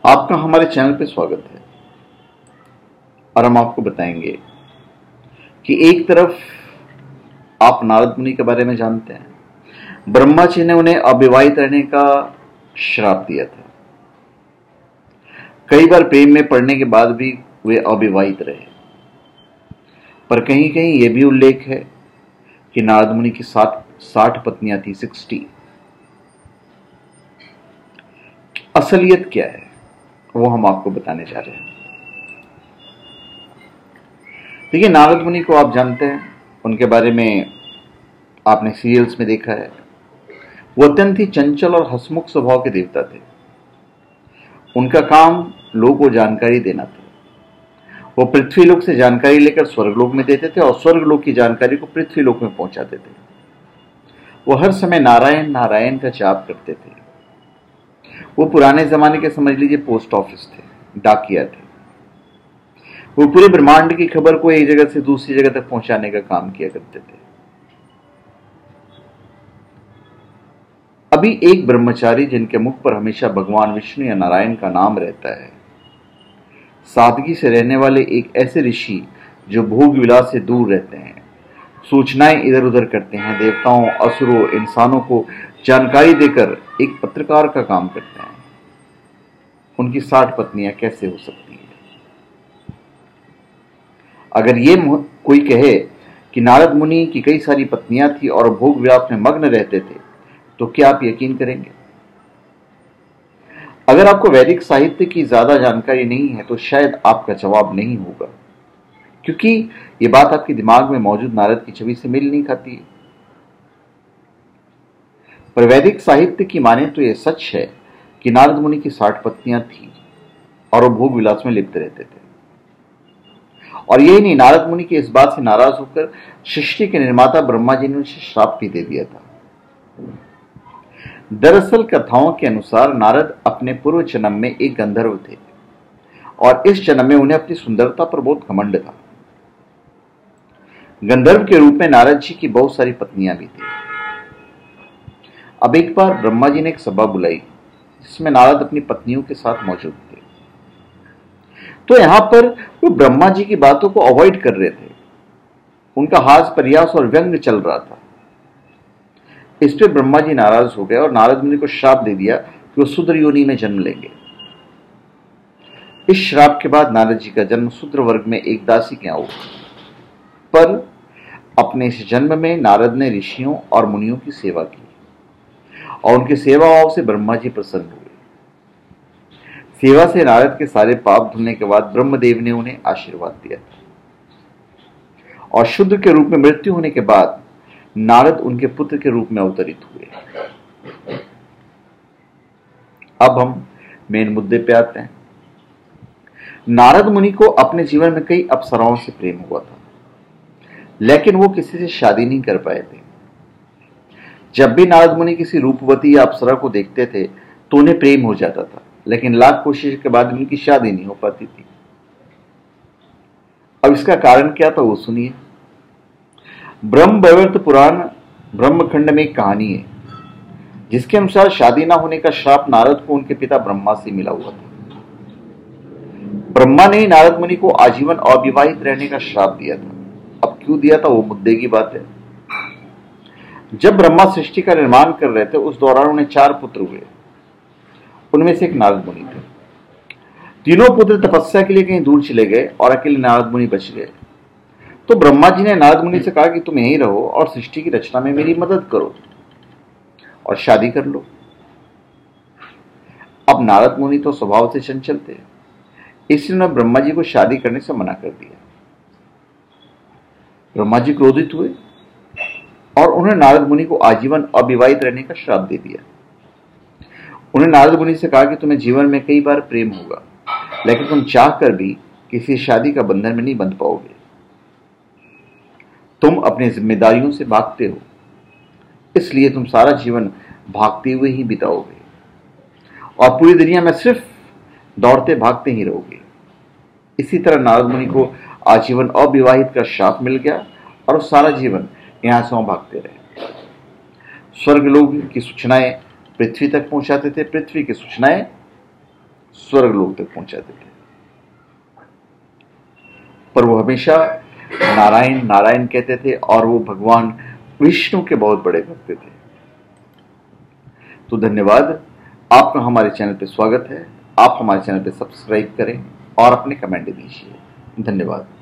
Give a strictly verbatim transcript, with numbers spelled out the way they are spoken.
आपका हमारे चैनल पे स्वागत है और हम आपको बताएंगे कि एक तरफ आप नारद मुनि के बारे में जानते हैं, ब्रह्मा जी ने उन्हें अविवाहित रहने का श्राप दिया था। कई बार प्रेम में पड़ने के बाद भी वे अविवाहित रहे, पर कहीं कहीं यह भी उल्लेख है कि नारद मुनि की साठ साठ पत्नियां थी, सिक्सटी। असलियत क्या है वो हम आपको बताने जा रहे हैं। देखिए, नारद मुनि को आप जानते हैं, उनके बारे में आपने सीरियल्स में देखा है। वो अत्यंत ही चंचल और हंसमुख स्वभाव के देवता थे। उनका काम लोगों को जानकारी देना था। वो पृथ्वी लोक से जानकारी लेकर स्वर्गलोक में देते थे और स्वर्गलोक की जानकारी को पृथ्वी लोक में पहुंचाते थे। वो हर समय नारायण नारायण का जाप करते थे। वो पुराने जमाने के समझ लीजिए पोस्ट ऑफिस थे, डाकिया थे। वो पूरे ब्रह्मांड की खबर को एक जगह से दूसरी जगह तक पहुंचाने का काम किया करते थे। अभी एक ब्रह्मचारी जिनके मुख पर हमेशा भगवान विष्णु या नारायण का नाम रहता है, सादगी से रहने वाले एक ऐसे ऋषि जो भोग विलास से दूर रहते हैं, सूचनाएं इधर उधर करते हैं, देवताओं, असुरों, इंसानों को जानकारी देकर एक पत्रकार का काम करते हैं, उनकी साठ पत्नियां कैसे हो सकती है? अगर ये कोई कहे कि नारद मुनि की कई सारी पत्नियां थी और भोग विलास में मग्न रहते थे, तो क्या आप यकीन करेंगे? अगर आपको वैदिक साहित्य की ज्यादा जानकारी नहीं है तो शायद आपका जवाब नहीं होगा, क्योंकि यह बात आपके दिमाग में मौजूद नारद की छवि से मेल नहीं खाती है। पर वैदिक साहित्य की माने तो यह सच है कि नारद मुनि की साठ पत्नियां थी और वो भोग विलास में लिप्त रहते थे। और यही नहीं, नारद मुनि की इस बात से नाराज होकर सृष्टि के निर्माता ब्रह्मा जी ने उन्हें श्राप भी दे दिया था। दरअसल कथाओं के अनुसार नारद अपने पूर्व जन्म में एक गंधर्व थे और इस जन्म में उन्हें अपनी सुंदरता पर बहुत घमंड था। गंधर्व के रूप में नारद जी की बहुत सारी पत्नियां भी थी। अब एक बार ब्रह्मा जी ने एक सभा बुलाई जिसमें नारद अपनी पत्नियों के साथ मौजूद थे। तो यहां पर वो ब्रह्मा जी की बातों को अवॉइड कर रहे थे। उनका हास परिहास और व्यंग चल रहा था। इस पे ब्रह्मा जी नाराज हो गए और नारद मुनि को श्राप दे दिया कि वो शूद्र योनि में जन्म लेंगे। इस श्राप के बाद नारद जी का जन्म शूद्र वर्ग में एक दासी के यहां हुआ। पर अपने इस जन्म में नारद ने ऋषियों और मुनियों की सेवा की और उनके सेवा भाव से ब्रह्मा जी प्रसन्न हुए। सेवा से नारद के सारे पाप धुलने के बाद ब्रह्मदेव ने उन्हें आशीर्वाद दिया और शूद्र के रूप में मृत्यु होने के बाद नारद उनके पुत्र के रूप में अवतरित हुए। अब हम मेन मुद्दे पे आते हैं। नारद मुनि को अपने जीवन में कई अप्सराओं से प्रेम हुआ था, लेकिन वो किसी से शादी नहीं कर पाए थे। जब भी नारद मुनि किसी रूपवती या अप्सरा को देखते थे तो उन्हें प्रेम हो जाता था, लेकिन लाख कोशिश के बाद भी उनकी शादी नहीं हो पाती थी। अब इसका कारण क्या था वो सुनिए। ब्रह्म वैवर्त पुराण ब्रह्मखंड में एक कहानी है जिसके अनुसार शादी ना होने का श्राप नारद को उनके पिता ब्रह्मा से मिला हुआ था। ब्रह्मा ने नारद मुनि को आजीवन अविवाहित रहने का श्राप दिया था। अब क्यों दिया था वो मुद्दे की बात है। जब ब्रह्मा सृष्टि का निर्माण कर रहे थे उस दौरान उन्हें चार पुत्र हुए। उनमें से एक नारद मुनि थे। तीनों पुत्र तपस्या के लिए कहीं दूर चले गए और अकेले नारद मुनि बच गए। तो ब्रह्मा जी ने नारद मुनि से कहा कि तुम यहीं रहो और सृष्टि की रचना में मेरी मदद करो और शादी कर लो। अब नारद मुनि तो स्वभाव से चंचल थे, इसलिए उन्होंने ब्रह्मा जी को शादी करने से मना कर दिया। ब्रह्मा जी क्रोधित हुए और उन्होंने नारद मुनि को आजीवन अविवाहित रहने का श्राप दे दिया। उन्होंने नारद मुनि से कहा कि तुम्हें जीवन में कई बार प्रेम होगा, लेकिन तुम चाहकर भी किसी शादी का बंधन में नहीं बंध पाओगे। तुम अपनी जिम्मेदारियों से भागते हो, इसलिए तुम सारा जीवन भागते हुए ही बिताओगे और पूरी दुनिया में सिर्फ दौड़ते भागते ही रहोगे। इसी तरह नारद मुनि को आजीवन अविवाहित का श्राप मिल गया और वो सारा जीवन यहां से वहां भागते रहे। स्वर्गलोक की सूचनाएं पृथ्वी तक पहुंचाते थे, पृथ्वी की सूचनाएं स्वर्ग लोक तक पहुंचाते थे। पर वो हमेशा नारायण नारायण कहते थे और वो भगवान विष्णु के बहुत बड़े भक्त थे। तो धन्यवाद, आपका हमारे चैनल पे स्वागत है। आप हमारे चैनल पे सब्सक्राइब करें और अपने कमेंट दीजिए। धन्यवाद।